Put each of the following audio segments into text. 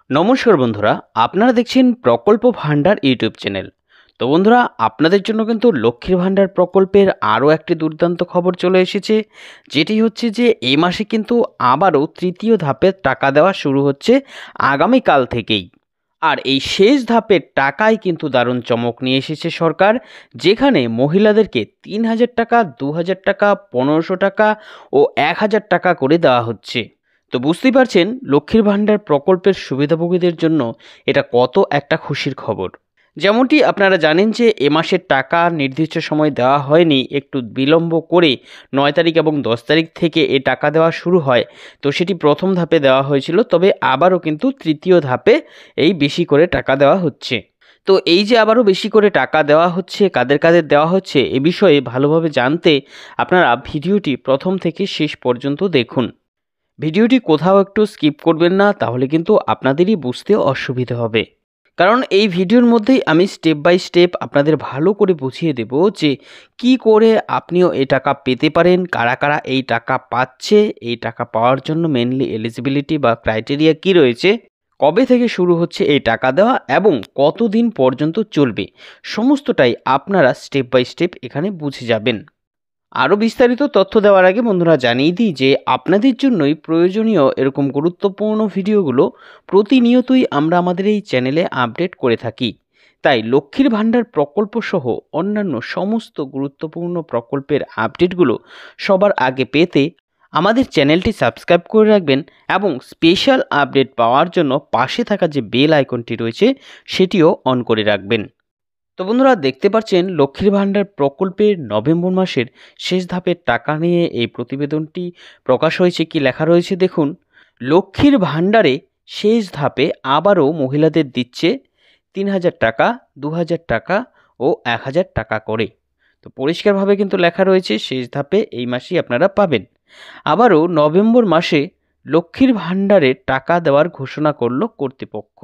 নমস্কার বন্ধুরা, আপনারা দেখছেন প্রকল্প ভান্ডার ইউটিউব চ্যানেল। তো বন্ধুরা, আপনাদের জন্য কিন্তু লক্ষ্মীর ভান্ডার প্রকল্পের আরও একটি দুর্দান্ত খবর চলে এসেছে, যেটি হচ্ছে যে এই মাসে কিন্তু আবারও তৃতীয় ধাপের টাকা দেওয়া শুরু হচ্ছে আগামীকাল থেকেই। আর এই শেষ ধাপের টাকায় কিন্তু দারুণ চমক নিয়ে এসেছে সরকার, যেখানে মহিলাদেরকে ৩,০০০ টাকা, ২,০০০ টাকা, ১৫০০ টাকা ও ১,০০০ টাকা করে দেওয়া হচ্ছে। তো বুঝতেই পারছেন লক্ষ্মীর ভান্ডার প্রকল্পের সুবিধাভোগীদের জন্য এটা কত একটা খুশির খবর। যেমনটি আপনারা জানেন যে এ মাসের টাকা নির্দিষ্ট সময় দেওয়া হয়নি, একটু বিলম্ব করে ৯ তারিখ এবং ১০ তারিখ থেকে এ টাকা দেওয়া শুরু হয়। তো সেটি প্রথম ধাপে দেওয়া হয়েছিল, তবে আবারও কিন্তু তৃতীয় ধাপে এই বেশি করে টাকা দেওয়া হচ্ছে। তো এই যে আবারও বেশি করে টাকা দেওয়া হচ্ছে, কাদের কাদের দেওয়া হচ্ছে এ বিষয়ে ভালোভাবে জানতে আপনারা ভিডিওটি প্রথম থেকে শেষ পর্যন্ত দেখুন। ভিডিওটি কোথাও একটু স্কিপ করবেন না, তাহলে কিন্তু আপনাদেরই বুঝতে অসুবিধা হবে। কারণ এই ভিডিওর মধ্যেই আমি স্টেপ বাই স্টেপ আপনাদের ভালো করে বুঝিয়ে দেব যে কি করে আপনিও এই টাকা পেতে পারেন, কারা কারা এই টাকা পাচ্ছে, এই টাকা পাওয়ার জন্য মেনলি এলিজিবিলিটি বা ক্রাইটেরিয়া কি রয়েছে, কবে থেকে শুরু হচ্ছে এই টাকা দেওয়া এবং কতদিন পর্যন্ত চলবে, সমস্তটাই আপনারা স্টেপ বাই স্টেপ এখানে বুঝে যাবেন। আরও বিস্তারিত তথ্য দেওয়ার আগে বন্ধুরা জানিয়ে দিই যে আপনাদের জন্যই প্রয়োজনীয় এরকম গুরুত্বপূর্ণ ভিডিওগুলো প্রতিনিয়তই আমরা আমাদের এই চ্যানেলে আপডেট করে থাকি। তাই লক্ষ্মীর ভান্ডার প্রকল্প সহ অন্যান্য সমস্ত গুরুত্বপূর্ণ প্রকল্পের আপডেটগুলো সবার আগে পেতে আমাদের চ্যানেলটি সাবস্ক্রাইব করে রাখবেন এবং স্পেশাল আপডেট পাওয়ার জন্য পাশে থাকা যে বেল আইকনটি রয়েছে সেটিও অন করে রাখবেন। তো বন্ধুরা, দেখতে পাচ্ছেন লক্ষ্মীর ভান্ডার প্রকল্পের নভেম্বর মাসের শেষ ধাপের টাকা নিয়ে এই প্রতিবেদনটি প্রকাশ হয়েছে। কি লেখা রয়েছে দেখুন। লক্ষ্মীর ভান্ডারে শেষ ধাপে আবারও মহিলাদের দিচ্ছে ৩,০০০ টাকা, ২,০০০ টাকা ও ১,০০০ টাকা করে। তো পরিষ্কারভাবে কিন্তু লেখা রয়েছে শেষ ধাপে এই মাসেই আপনারা পাবেন। আবারও নভেম্বর মাসে লক্ষ্মীর ভান্ডারে টাকা দেওয়ার ঘোষণা করল কর্তৃপক্ষ।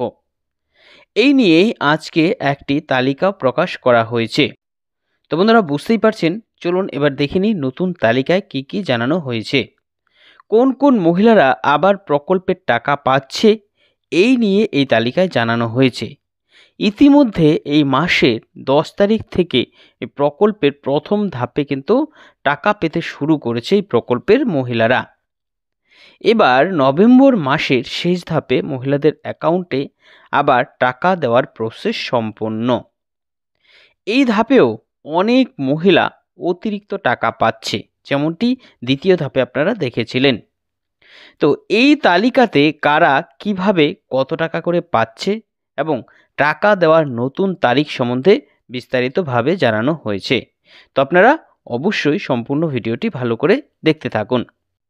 এই নিয়েই আজকে একটি তালিকা প্রকাশ করা হয়েছে। তো বন্ধুরা, বুঝতেই পারছেন, চলুন এবার দেখে নিই নতুন তালিকায় কি কি জানানো হয়েছে। কোন কোন মহিলারা আবার প্রকল্পের টাকা পাচ্ছে এই নিয়ে এই তালিকায় জানানো হয়েছে। ইতিমধ্যে এই মাসের ১০ তারিখ থেকে এই প্রকল্পের প্রথম ধাপে কিন্তু টাকা পেতে শুরু করেছে এই প্রকল্পের মহিলারা। এবার নভেম্বর মাসের শেষ ধাপে মহিলাদের অ্যাকাউন্টে আবার টাকা দেওয়ার প্রসেস সম্পন্ন। এই ধাপেও অনেক মহিলা অতিরিক্ত টাকা পাচ্ছে, যেমনটি দ্বিতীয় ধাপে আপনারা দেখেছিলেন। তো এই তালিকাতে কারা কিভাবে কত টাকা করে পাচ্ছে এবং টাকা দেওয়ার নতুন তারিখ সম্বন্ধে বিস্তারিতভাবে জানানো হয়েছে। তো আপনারা অবশ্যই সম্পূর্ণ ভিডিওটি ভালো করে দেখতে থাকুন।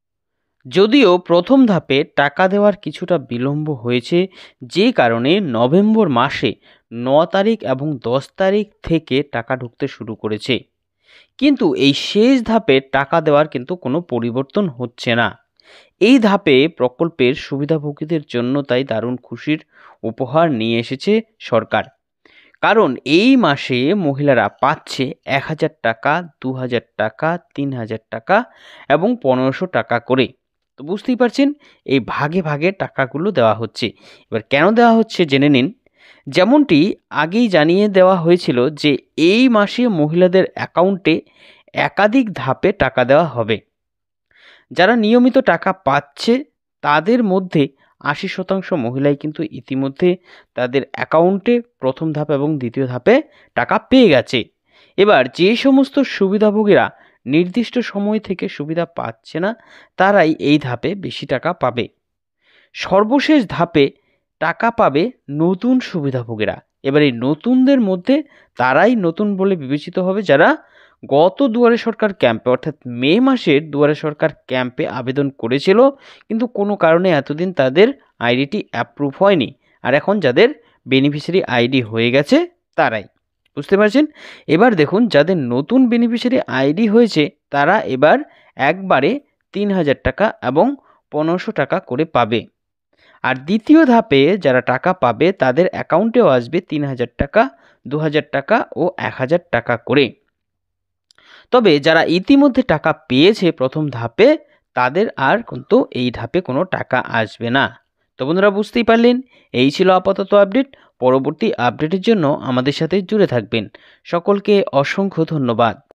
যদিও প্রথম ধাপে টাকা দেওয়ার কিছুটা বিলম্ব হয়েছে, যে কারণে নভেম্বর মাসে ৯ তারিখ এবং ১০ তারিখ থেকে টাকা ঢুকতে শুরু করেছে, কিন্তু এই শেষ ধাপে টাকা দেওয়ার কিন্তু কোনো পরিবর্তন হচ্ছে না। এই ধাপে প্রকল্পের সুবিধাভোগীদের জন্য তাই দারুণ খুশির উপহার নিয়ে এসেছে সরকার। কারণ এই মাসে মহিলারা পাচ্ছে ১,০০০ টাকা, ২,০০০ টাকা, ৩,০০০ টাকা এবং ১৫০০ টাকা করে। তো বুঝতেই পারছেন এই ভাগে ভাগে টাকাগুলো দেওয়া হচ্ছে। এবার কেন দেওয়া হচ্ছে জেনে নিন। যেমনটি আগেই জানিয়ে দেওয়া হয়েছিল যে এই মাসে মহিলাদের অ্যাকাউন্টে একাধিক ধাপে টাকা দেওয়া হবে। যারা নিয়মিত টাকা পাচ্ছে তাদের মধ্যে ৮০% মহিলাই কিন্তু ইতিমধ্যে তাদের অ্যাকাউন্টে প্রথম ধাপ এবং দ্বিতীয় ধাপে টাকা পেয়ে গেছে। এবার যে সমস্ত সুবিধাভোগীরা নির্দিষ্ট সময় থেকে সুবিধা পাচ্ছে না, তারাই এই ধাপে বেশি টাকা পাবে। সর্বশেষ ধাপে টাকা পাবে নতুন সুবিধাভোগীরা। এবার এই নতুনদের মধ্যে তারাই নতুন বলে বিবেচিত হবে যারা গত দুয়ারে সরকার ক্যাম্পে অর্থাৎ মে মাসের দুয়ারে সরকার ক্যাম্পে আবেদন করেছিল, কিন্তু কোনো কারণে এতদিন তাদের আইডিটি অ্যাপ্রুভ হয়নি। আর এখন যাদের বেনিফিশিয়ারি আইডি হয়ে গেছে তারাই। বুঝতে পারছেন? এবার দেখুন, যাদের নতুন বেনিফিশিয়ারি আইডি হয়েছে তারা এবার একবারে ৩,০০০ টাকা এবং ১৫০০ টাকা করে পাবে। আর দ্বিতীয় ধাপে যারা টাকা পাবে তাদের অ্যাকাউন্টেও আসবে ৩,০০০ টাকা, ২,০০০ টাকা ও ১,০০০ টাকা করে। তবে যারা ইতিমধ্যে টাকা পেয়েছে প্রথম ধাপে, তাদের আর কিন্তু এই ধাপে কোনো টাকা আসবে না। তো বন্ধুরা বুঝতেই পারলেন, এই ছিল আপাতত আপডেট। পরবর্তী আপডেটের জন্য আমাদের সাথে জুড়ে থাকবেন। সকলকে অসংখ্য ধন্যবাদ।